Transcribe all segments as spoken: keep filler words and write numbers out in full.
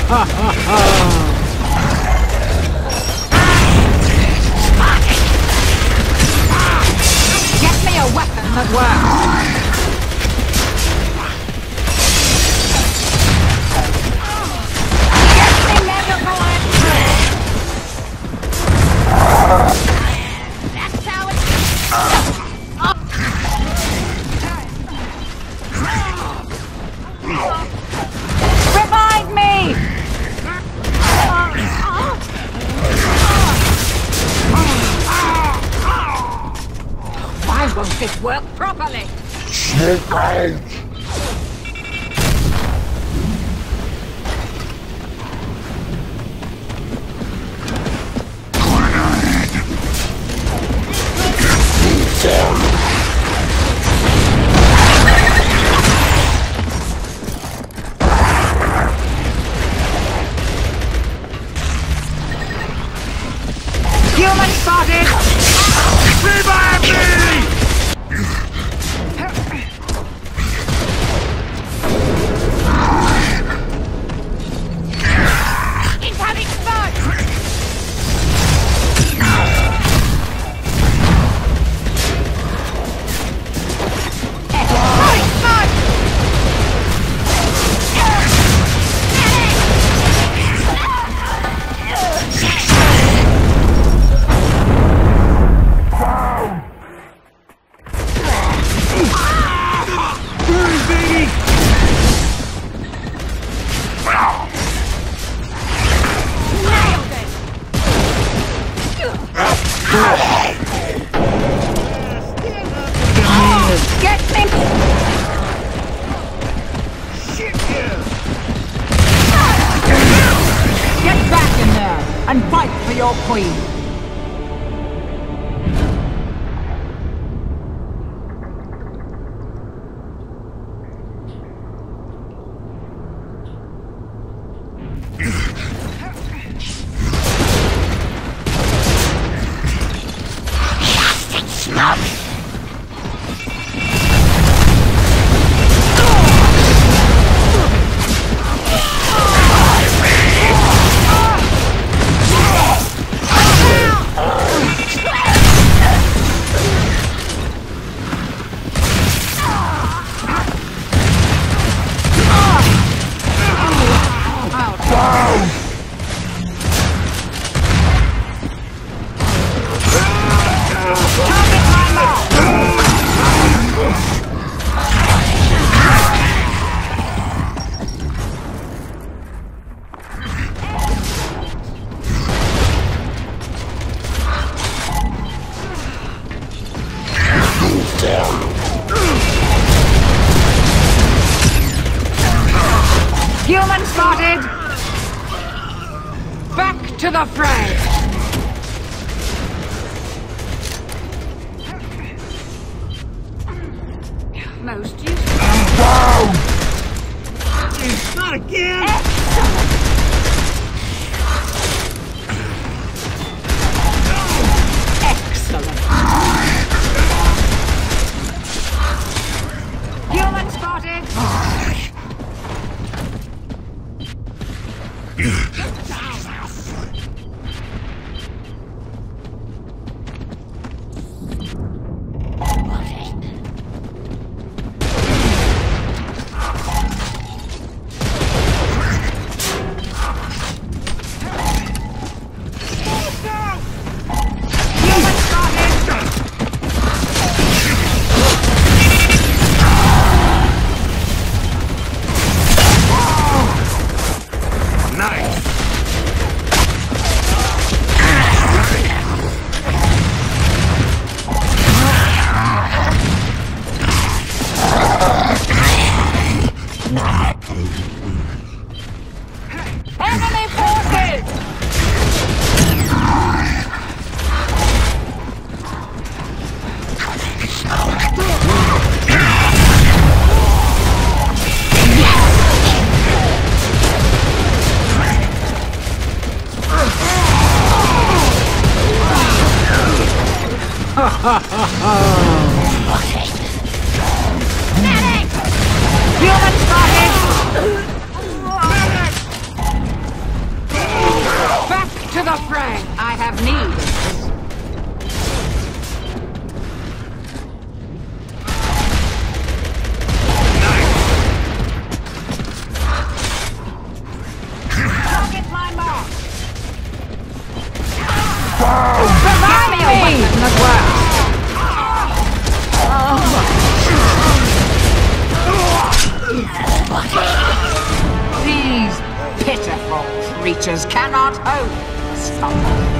Get me a weapon that works! Get me medical entry! That's how it's... Revive me! Why won't this work properly? Snake out! Human spotted! Revive me! Incoming spot! Exploding spot! Get me! Get back in there and fight for your queen! Human spotted! Back to the fray! Most useful. Down! Not again! Excellent! Human spotted! Enemy forces! Ha ha ha ha! Medic! Human spotted! Back to the fray! I have need of this. Target my mark! Revive me! As well. These pitiful creatures cannot hope to stop us.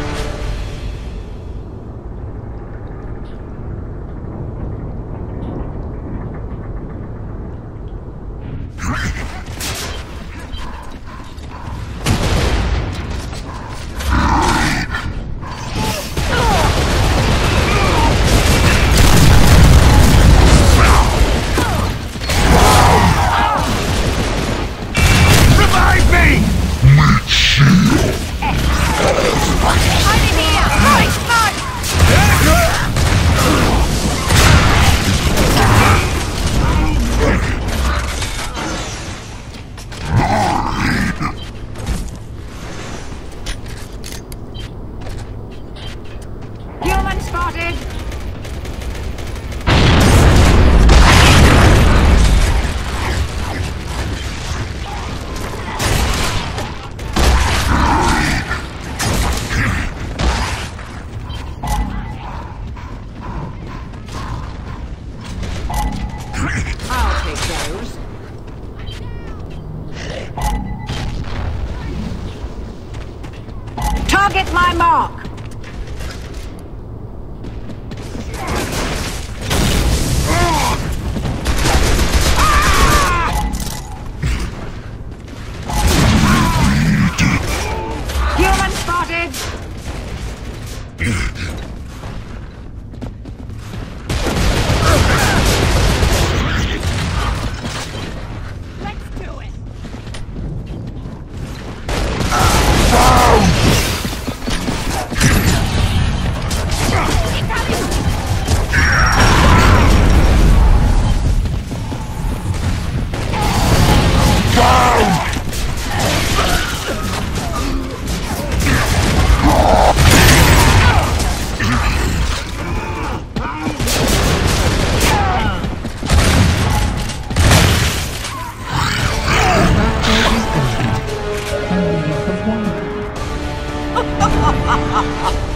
Spotted! I'll take those. Target my mark! Human spotted! Let's do it! Ha ha ha ha!